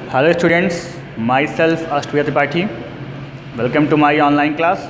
Hello students, myself Ashtvya Tripathi. Welcome to my online class.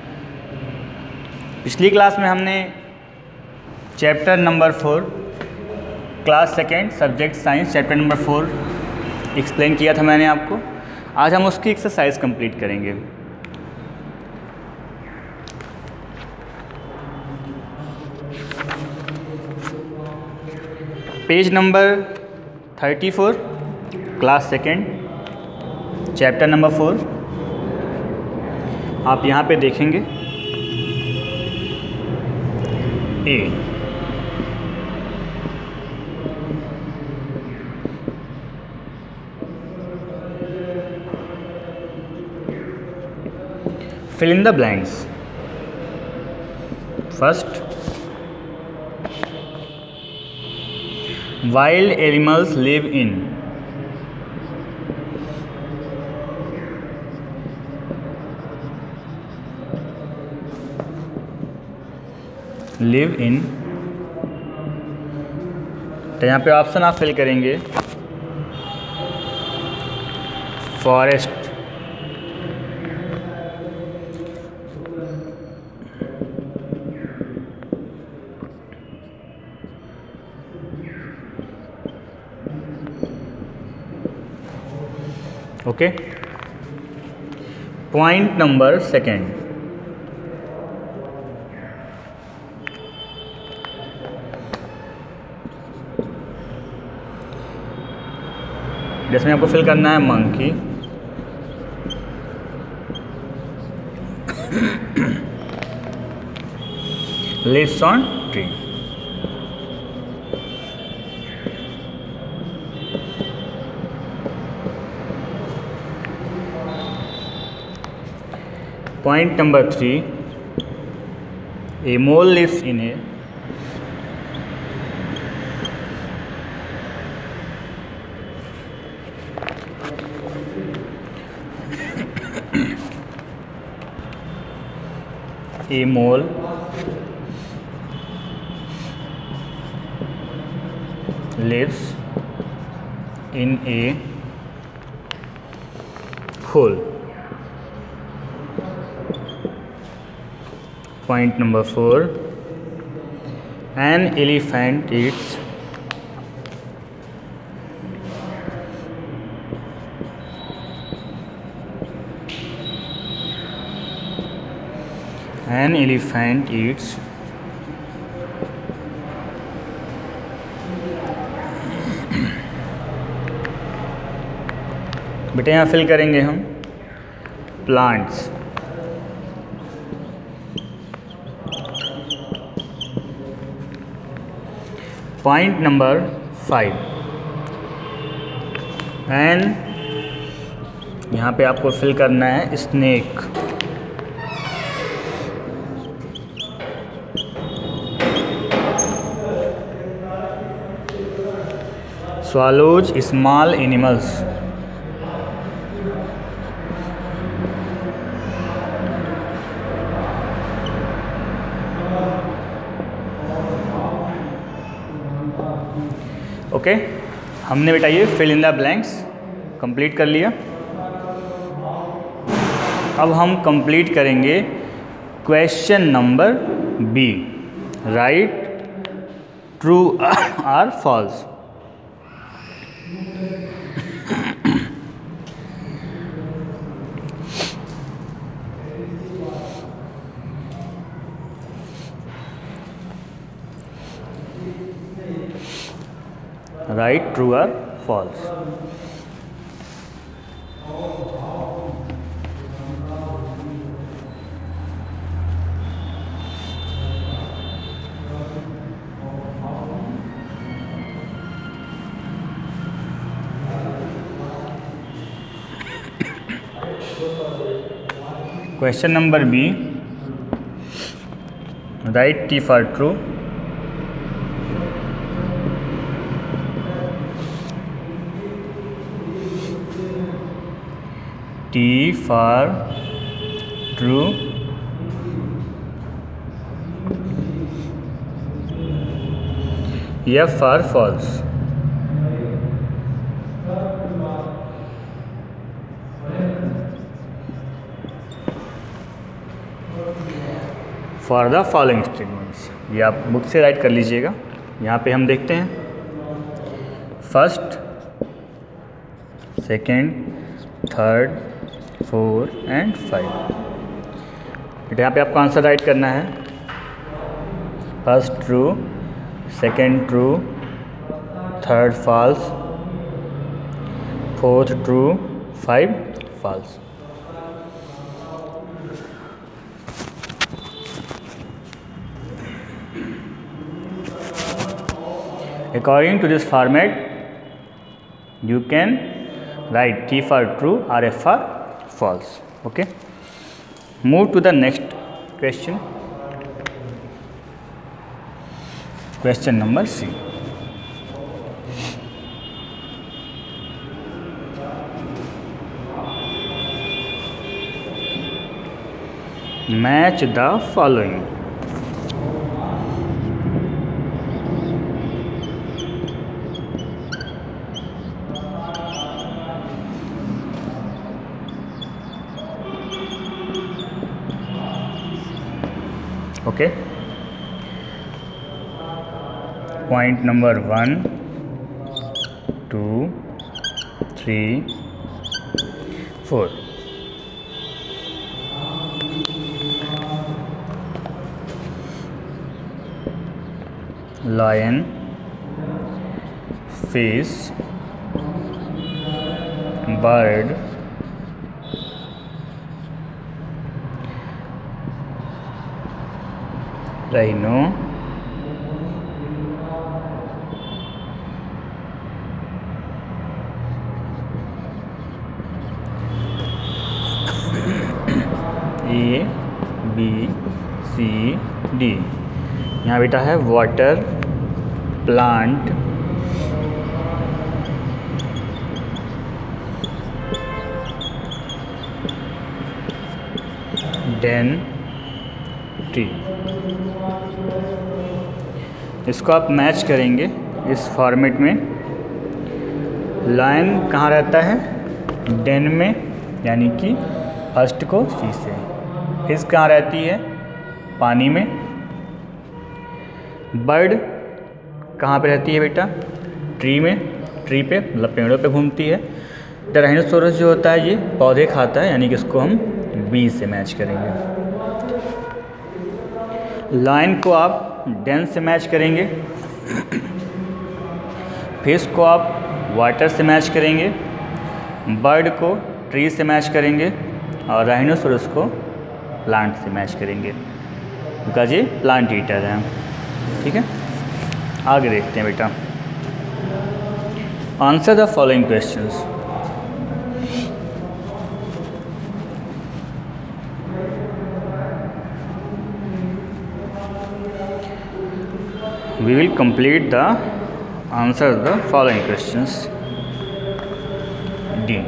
पिछली class में हमने chapter number 4 class second subject science chapter number 4 explain किया था मैंने आपको। आज हम उसकी एक्सरसाइज कंप्लीट करेंगे। Page number 34 class second chapter number 4 आप यहाँ पे देखेंगे। ए fill in the blanks. First, wild animals live in तो यहाँ पे ऑप्शन आप फिल करेंगे forest, okay. Point number second, जिसमें आपको फिल करना है monkey, lives on tree. Point number 3, a mole lives in a mole lives in a hole. Point number 4, an elephant eats बेटे यहाँ फिल करेंगे हम प्लांट्स। पॉइंट नंबर 5, एंड यहाँ पे आपको फिल करना है snake. swallows small animals। Okay, हमने बेटा ये fill in the blanks complete कर लिया। अब हम कंप्लीट करेंगे question number B, write true और फॉल्स। राइट ट्रू और false. Question number B, write T for true, T for true, F for false। For the following statements. ये आप book से राइट कर लीजिएगा। यहाँ पे हम देखते हैं first, second, third, four and 5। बेटा यहाँ पे आपको आंसर राइट करना है। First true, second true, third false, fourth true, 5 false. According to this format, you can write T for true or F for false. Okay. Move to the next question. Question number C. Match the following. Okay. Point number 1, 2, 3, 4. Lion, fish, bird, rhino, A, B, C, D। यहाँ बेटा है water, plant, then tree. इसको आप match करेंगे इस format में। Line कहाँ रहता है? डेन में, यानी कि फर्स्ट को सी से। फिश कहाँ रहती है? पानी में। बर्ड कहाँ पे रहती है बेटा? ट्री में, ट्री पे मतलब पेड़ों पे घूमती है। डायनासोरस जो होता है ये पौधे खाता है, यानी कि इसको हम बी से मैच करेंगे। लाइन को आप डेन से मैच करेंगे, फिश को आप वाटर से मैच करेंगे, बर्ड को ट्री से मैच करेंगे और राइनोसोरस को प्लांट से मैच करेंगे, बिकॉज ये प्लांट ईटर है। ठीक है, आगे देखते हैं बेटा। Answer the following questions. We will complete the answer the following questions. D.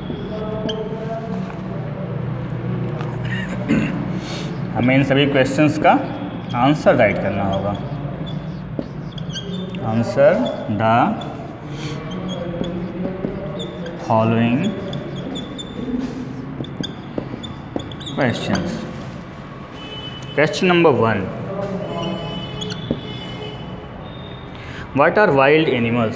हमें इन सभी क्वेश्चंस का आंसर राइट करना होगा। Answer the following questions. Question number 1, what are wild animals?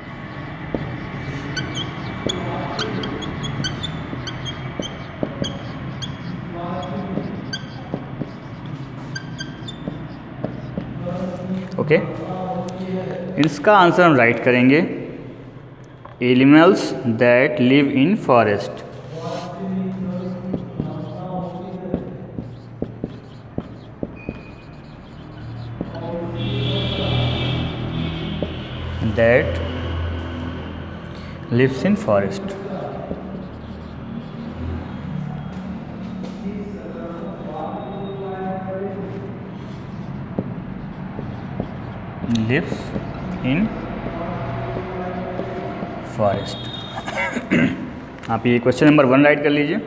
Okay, इसका आंसर हम राइट करेंगे animals that live in forest. that lives in forest. Lives in forest. आप ये क्वेश्चन नंबर 1 राइट कर लीजिए।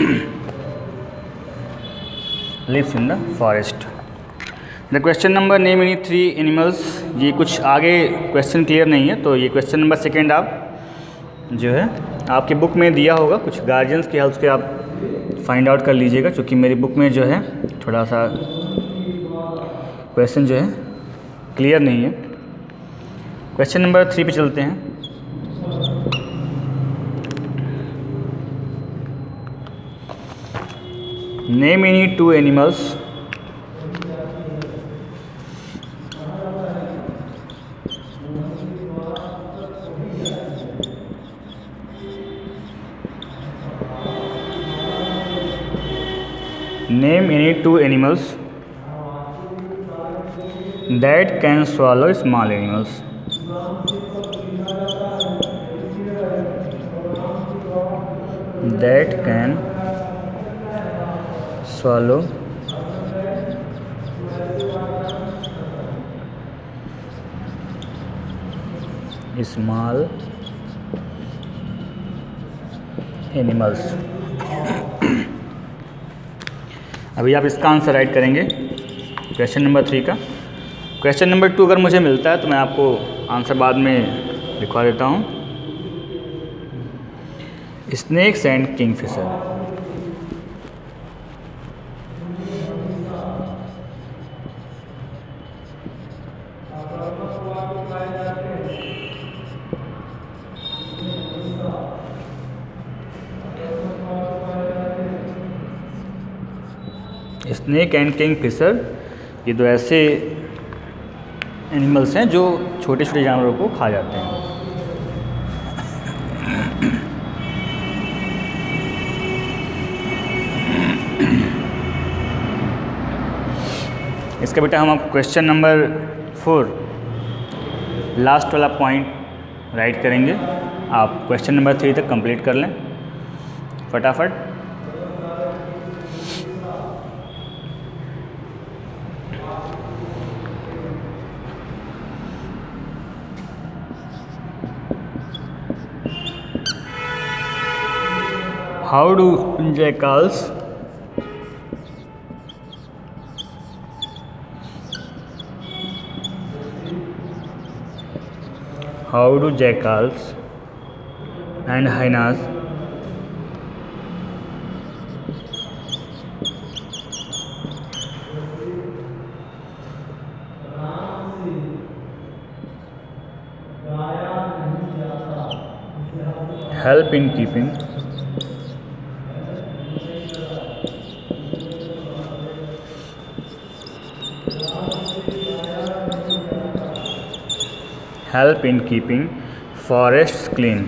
Lives in the forest. The question number name any 3 animals. ये कुछ आगे क्वेश्चन क्लियर नहीं है, तो ये क्वेश्चन नंबर 2 आप जो है आपके बुक में दिया होगा, कुछ गार्जियंस की हेल्प से आप फाइंड आउट कर लीजिएगा, क्योंकि मेरी बुक में जो है थोड़ा सा क्वेश्चन जो है क्लियर नहीं है। क्वेश्चन नंबर 3 पे चलते हैं। Name any 2 animals that can swallow small animals. That can swallow small animals. अभी आप इसका आंसर राइट करेंगे क्वेश्चन नंबर 3 का। क्वेश्चन नंबर 2 अगर मुझे मिलता है तो मैं आपको आंसर बाद में लिखवा देता हूँ। Snakes and kingfisher. Snake and kingfisher ये दो ऐसे एनिमल्स हैं जो छोटे छोटे जानवरों को खा जाते हैं। इसका बेटा हम आप क्वेश्चन नंबर 4 लास्ट वाला पॉइंट राइट करेंगे। आप क्वेश्चन नंबर 3 तक कंप्लीट कर लें फटाफट। How do jackals and hyenas help in keeping forests clean?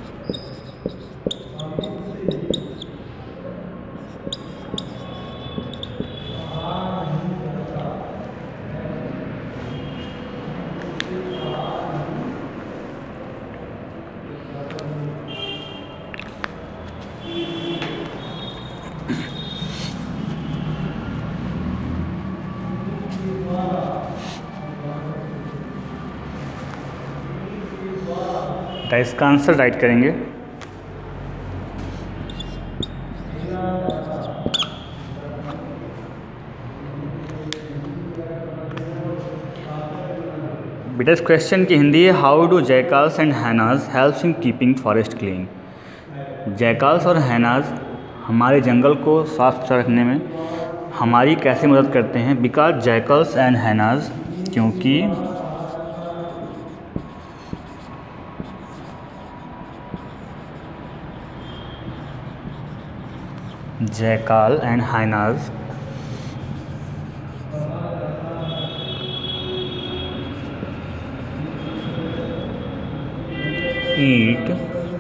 इसका आंसर राइट करेंगे। बेटा इस क्वेश्चन की हिंदी है how do jackals and hyenas helps in keeping forest clean. Jackals और हैनाज हमारे जंगल को साफ सुथरा रखने में हमारी कैसे मदद करते हैं? बिकॉज जैकाल्स एंड हैनाज, क्योंकि jackal and hyenas eat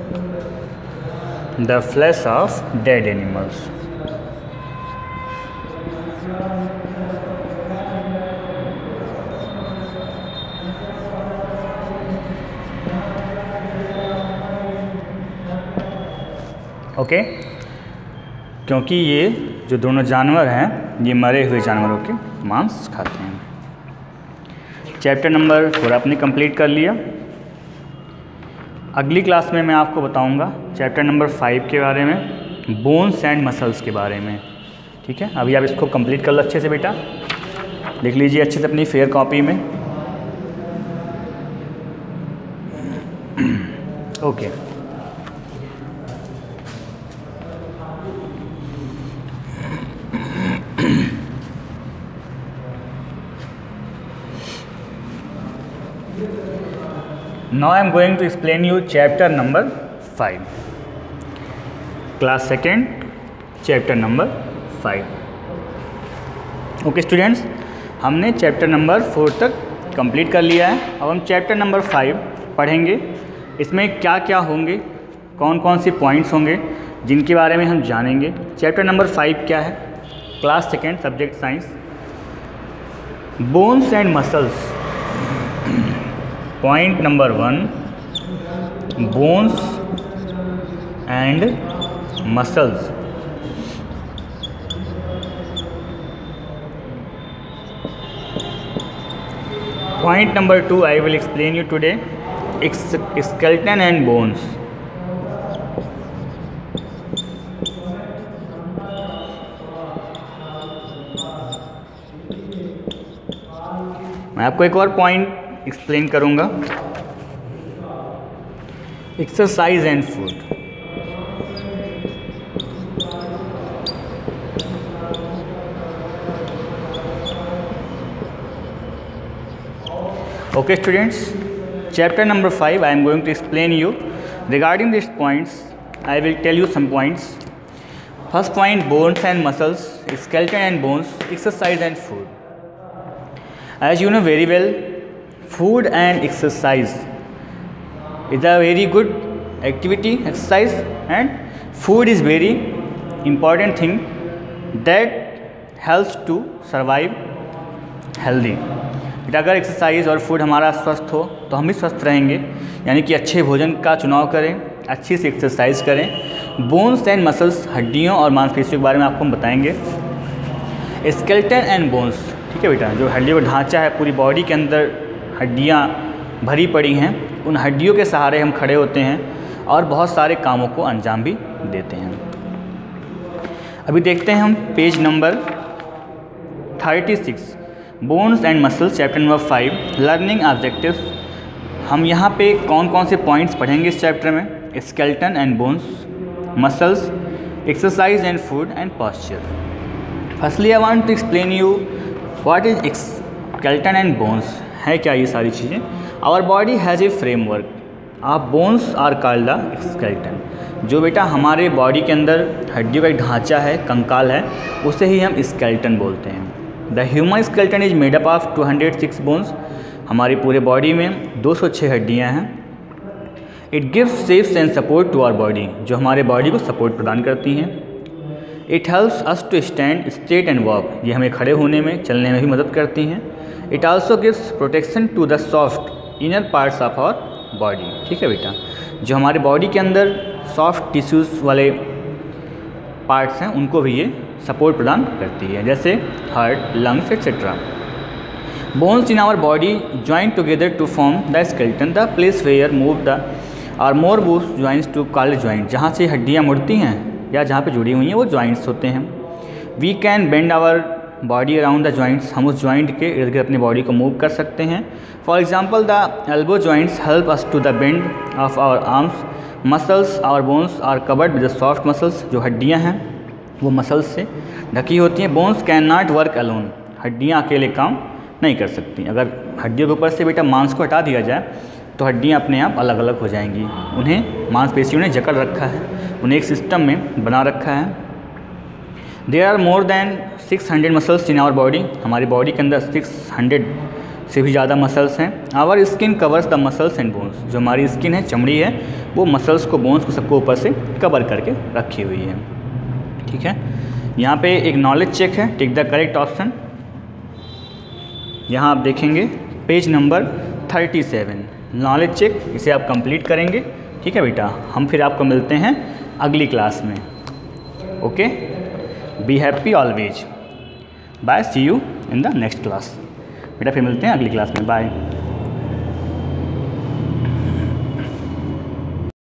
the flesh of dead animals. Okay क्योंकि ये जो दोनों जानवर हैं ये मरे हुए जानवरों के मांस खाते हैं। चैप्टर नंबर 4 आपने कंप्लीट कर लिया। अगली क्लास में मैं आपको बताऊंगा चैप्टर नंबर 5 के बारे में। बोन्स एंड मसल्स के बारे में। ठीक है, अभी आप इसको कंप्लीट कर लो अच्छे से बेटा, लिख लीजिए अच्छे से अपनी फेयर कॉपी में। Okay, now I am going to explain you chapter number 5, class 2nd, chapter number 5। Okay students, हमने चैप्टर नंबर 4 तक कंप्लीट कर लिया है। अब हम चैप्टर नंबर 5 पढ़ेंगे। इसमें क्या क्या होंगे, कौन कौन से पॉइंट्स होंगे जिनके बारे में हम जानेंगे। चैप्टर नंबर 5 क्या है? Class 2nd, subject science, bones and muscles. Point number 1, bones and muscles. Point number 2, I will explain you today skeleton and bones। मैं आपको एक और पॉइंट एक्सप्लेन करूंगा, exercise and food. Okay students, chapter number 5 I am going to explain you regarding these points. I will tell you some points. First point, bones and muscles, skeleton and bones, exercise and food। As you know very well, food and exercise is a very good activity, exercise, and food is very important thing that helps to survive healthy। अगर exercise और food हमारा स्वस्थ हो तो हम भी स्वस्थ रहेंगे, यानी कि अच्छे भोजन का चुनाव करें, अच्छी से एक्सरसाइज करें। बोन्स एंड मसल्स, हड्डियों और मांसपेशियों के बारे में आपको हम बताएंगे। स्केलेटन एंड बोन्स, ठीक है बेटा, जो हड्डियों का ढांचा है, पूरी बॉडी के अंदर हड्डियाँ भरी पड़ी हैं, उन हड्डियों के सहारे हम खड़े होते हैं और बहुत सारे कामों को अंजाम भी देते हैं। अभी देखते हैं हम page number 36, bones and muscles, chapter number 5, learning objectives. हम यहाँ पे कौन कौन से पॉइंट्स पढ़ेंगे इस चैप्टर में? Skeleton and bones, muscles, exercise and food and posture. Firstly I want to explain you what is skeleton and bones. है क्या ये सारी चीज़ें? Our body has a framework, आप bones are called the skeleton. जो बेटा हमारे बॉडी के अंदर हड्डियों का एक ढांचा है, कंकाल है, उसे ही हम स्केलेटन बोलते हैं। The human skeleton is made up of 206 bones. हमारी पूरे बॉडी में 206 हड्डियाँ हैं। It gives shapes and support to our body, जो हमारे बॉडी को सपोर्ट प्रदान करती हैं। It helps us to stand straight and walk, ये हमें खड़े होने में, चलने में भी मदद करती हैं। It also gives protection to the soft inner parts of our body. ठीक है बेटा, जो हमारे बॉडी के अंदर सॉफ्ट टिश्यूज़ वाले पार्ट्स हैं, उनको भी ये सपोर्ट प्रदान करती है, जैसे heart, lungs etcetera. Bones in our body join together to form the skeleton, the place where move the और more bones joints to called joint. जहाँ से हड्डियाँ मुड़ती हैं या जहाँ पे जुड़ी हुई हैं वो ज्वाइंट्स होते हैं। We can bend our body around the joints, हम उस ज्वाइंट के इर्द गिर्द अपनी बॉडी को मूव कर सकते हैं। For example the elbow joints help us to the bend of our arms. Muscles our bones are covered with the soft muscles, जो हड्डियाँ हैं वो मसल्स से ढकी होती हैं। Bones can not work alone, हड्डियाँ अकेले काम नहीं कर सकती। अगर हड्डियों के ऊपर से बेटा मांस को हटा दिया जाए तो हड्डियाँ अपने आप अलग अलग हो जाएंगी। उन्हें मांसपेशियों ने जकड़ रखा है, उन्हें एक सिस्टम में बना रखा है। There are more than 600 muscles in our body, हमारी बॉडी के अंदर 600 से भी ज़्यादा मसल्स हैं। Our skin covers the muscles and bones, जो हमारी स्किन है, चमड़ी है, वो मसल्स को, बोन्स को सबको ऊपर से कवर करके रखी हुई है। ठीक है, यहाँ पे एक नॉलेज चेक है, टिक द करेक्ट ऑप्शन। यहाँ आप देखेंगे पेज नंबर 37, नॉलेज चेक, इसे आप कंप्लीट करेंगे। ठीक है बेटा, हम फिर आपको मिलते हैं अगली क्लास में। Okay, be happy always. Bye, see you in the next class. बेटा फिर मिलते हैं अगली क्लास में। बाय।